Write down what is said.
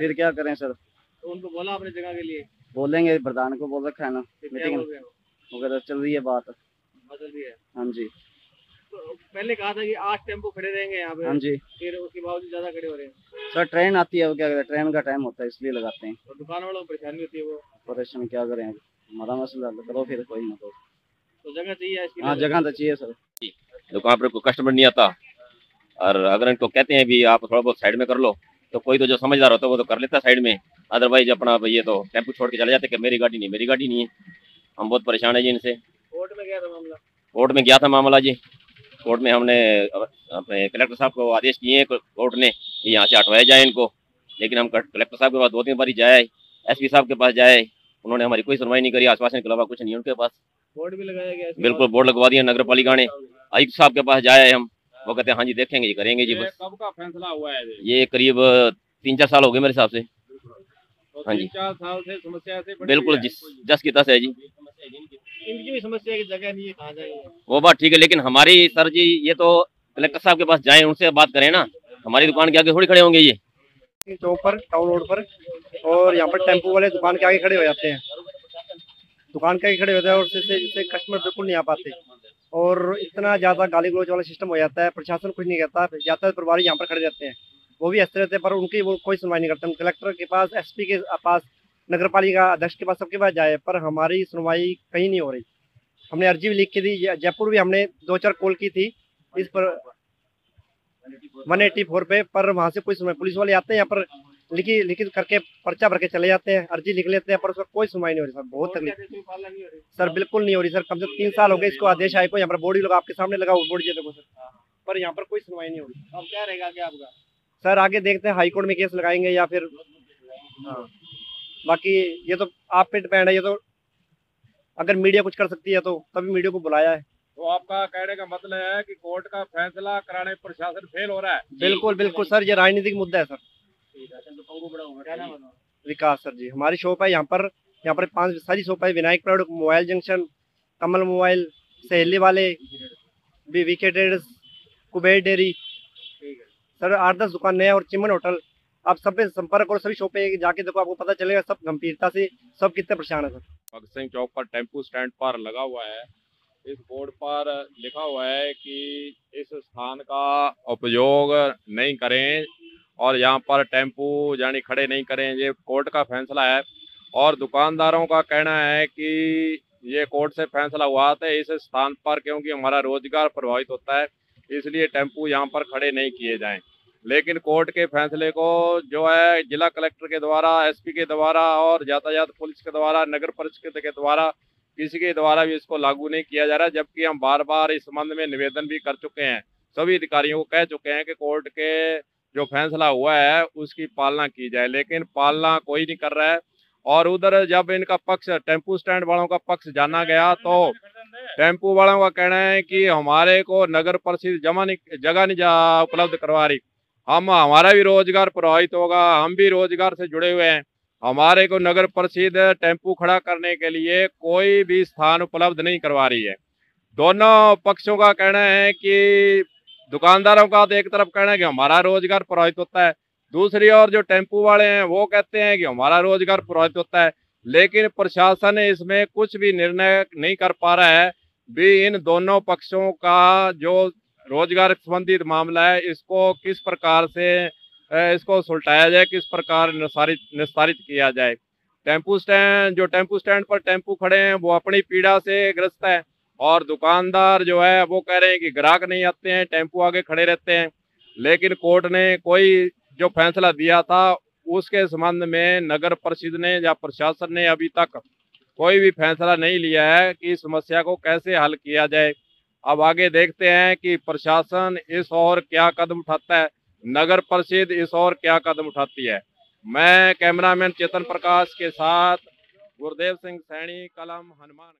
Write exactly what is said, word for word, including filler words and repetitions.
फिर क्या करें सर। तो उनको बोला अपनी जगह के लिए? बोलेंगे, प्रधान को बोल रखा है ना, मीटिंग हो गया वगैरह चल रही है बात। बदल रही है। हाँ जी। तो पहले कहा था कि आठ टेम्पो खड़े रहेंगे यहाँ पे। हाँ जी। फिर उसके बावजूद ज्यादा खड़े हो रहे हैं। सर ट्रेन आती है, वो क्या करें, ट्रेन का टाइम होता है इसलिए लगाते हैं। और दुकान वालों को परेशानी होती है वो। परेशान क्या करें, हमारा मसला हल करो फिर, कोई ना कोई। तो जगह चाहिए इसके लिए। हाँ जगह तो चाहिए सर। दुकान पर कोई कस्टमर नहीं आता, और अगर इनको कहते हैं भी आप थोड़ा बहुत साइड में कर लो, तो कोई तो जो समझदार होता है वो तो कर लेता है साइड में। अदरवाइज अपना ये तो टेम्पो छोड़ के चले जाते कि मेरी गाड़ी नहीं मेरी गाड़ी नहीं है। हम बहुत परेशान है जी इनसे। कोर्ट में गया था मामला? कोर्ट में गया था मामला जी। कोर्ट में हमने अपने कलेक्टर साहब को आदेश किए कोर्ट ने कि यहाँ से हटवाया जाए इनको, लेकिन हम कलेक्टर साहब के पास दो तीन बार जाए, एसपी साहब के पास जाए, उन्होंने हमारी कोई सुनवाई नहीं करी। आश्वासन के अलावा कुछ नहीं उनके पास। बोर्ड भी लगाया गया? बिल्कुल बोर्ड लगवा दिया नगर पालिका ने। आयुक्त साहब के पास जाए हम, वो कहते हैं हाँ जी देखेंगे जी करेंगे जी। बस कब का फैसला हुआ है? ये करीब तीन चार साल हो गए मेरे हिसाब से। तो हाँ जी, चार साल से समस्या से बिल्कुल जिस जस की तस है जी। इनकी भी समस्या की जगह नहीं है, कहाँ जाएंगे? वो बात ठीक है, लेकिन हमारी सर जी ये तो कलेक्टर साहब के पास जाएं, उनसे बात करें ना। हमारी दुकान के आगे थोड़ी खड़े होंगे ये। चौक पर, टाउन रोड पर, और यहाँ पर टेम्पो वाले दुकान के आगे खड़े हो जाते हैं। दुकान के आगे खड़े होते हैं और जिससे जिससे कस्टमर बिल्कुल नहीं आ पाते, और इतना ज़्यादा गाली गलौज वाला सिस्टम हो जाता है। प्रशासन कुछ नहीं कहता, ज़्यादातर प्रभारी यहाँ पर खड़े रहते हैं, वो भी हंसते रहते हैं, पर उनकी वो कोई सुनवाई नहीं करते। हम कलेक्टर के पास, एसपी के पास, नगर पालिका अध्यक्ष के पास, सबके पास जाए, पर हमारी सुनवाई कहीं नहीं हो रही। हमने अर्जी भी लिख के दी, जयपुर भी हमने दो चार कॉल की थी इस पर वन एटी फोर पे, पर वहाँ से कोई सुनवाई। पुलिस वाले आते हैं यहाँ पर, लिखी लिखित करके पर्चा भर के चले जाते हैं, अर्जी लिख लेते हैं, पर उसका कोई सुनवाई नहीं हो रही सर। बहुत तकलीफ सर, बिल्कुल नहीं हो रही सर। कम से कम तीन साल हो गए इसको आदेश आए को। यहाँ पर बोर्ड लगा, आपके सामने लगा हुआ बोर्ड, देखो सर, पर यहाँ पर कोई सुनवाई नहीं हो रही। अब क्या रहेगा क्या आपका? सर आगे देखते हैं, हाई कोर्ट में केस लगाएंगे या फिर हाँ, बाकी ये तो आप पे डिपेंड है। ये तो अगर मीडिया कुछ कर सकती है तो तभी मीडिया को बुलाया है। तो आपका कहने का मतलब है कि कोर्ट का फैसला कराने प्रशासन फेल हो रहा है? बिल्कुल बिल्कुल सर, ये राजनीतिक मुद्दा है सर। विकास सर जी, हमारी शॉप है यहाँ पर। यहाँ पर पांच सारी शॉप है, Vinayak product, mobile junction, Kamal mobile, Saheli वाले, VK traders, Kuber dairy sir, आठ दस दुकानें हैं, और चिमन होटल। आप सब पे संपर्क और सभी शॉप पे जाके देखो, आपको पता चलेगा सब गंभीरता से सब कितने परेशान है सर। भगत सिंह चौक पर टेम्पू स्टैंड पर लगा हुआ है। इस बोर्ड पर लिखा हुआ है कि इस स्थान का उपयोग नहीं करें और यहाँ पर टेम्पू यानी खड़े नहीं करें। ये कोर्ट का फैसला है, और दुकानदारों का कहना है कि ये कोर्ट से फैसला हुआ था इस स्थान पर, क्योंकि हमारा रोजगार प्रभावित होता है, इसलिए टेम्पू यहाँ पर खड़े नहीं किए जाएं। लेकिन कोर्ट के फैसले को जो है जिला कलेक्टर के द्वारा, एसपी के द्वारा और यातायात पुलिस के द्वारा, नगर परिषद के द्वारा, किसी के द्वारा भी इसको लागू नहीं किया जा रहा। जबकि हम बार बार इस संबंध में निवेदन भी कर चुके हैं, सभी अधिकारियों को कह चुके हैं कि कोर्ट के जो फैसला हुआ है उसकी पालना की जाए, लेकिन पालना कोई नहीं कर रहा है। और उधर जब इनका पक्ष, टेम्पू स्टैंड वालों का पक्ष जाना गया, तो टेम्पू वालों का कहना है कि हमारे को नगर परिषद जमा नहीं जगह नहीं उपलब्ध करवा रही, हम हमारा भी रोजगार प्रभावित होगा, हम भी रोजगार से जुड़े हुए हैं, हमारे को नगर परिषद टेम्पू खड़ा करने के लिए कोई भी स्थान उपलब्ध नहीं करवा रही है। दोनों पक्षों का कहना है कि दुकानदारों का तो एक तरफ कहना है कि हमारा रोजगार प्रभावित होता है, दूसरी ओर जो टेम्पू वाले हैं वो कहते हैं कि हमारा रोजगार प्रभावित होता है। लेकिन प्रशासन इसमें कुछ भी निर्णय नहीं कर पा रहा है भी इन दोनों पक्षों का जो रोजगार संबंधित मामला है इसको किस प्रकार से इसको सुलटाया जाए, किस प्रकार निस्तारित निस्तारित किया जाए। टेम्पू स्टैंड जो टेम्पू स्टैंड पर टेम्पू खड़े हैं वो अपनी पीड़ा से ग्रस्त है, और दुकानदार जो है वो कह रहे हैं कि ग्राहक नहीं आते हैं, टेम्पू आगे खड़े रहते हैं। लेकिन कोर्ट ने कोई जो फैसला दिया था उसके संबंध में नगर परिषद ने या प्रशासन ने अभी तक कोई भी फैसला नहीं लिया है कि इस समस्या को कैसे हल किया जाए। अब आगे देखते हैं कि प्रशासन इस ओर क्या कदम उठाता है, नगर परिषद इस ओर क्या कदम उठाती है। मैं कैमरामैन चेतन प्रकाश के साथ गुरदेव सिंह सैनी, कलम हनुमान।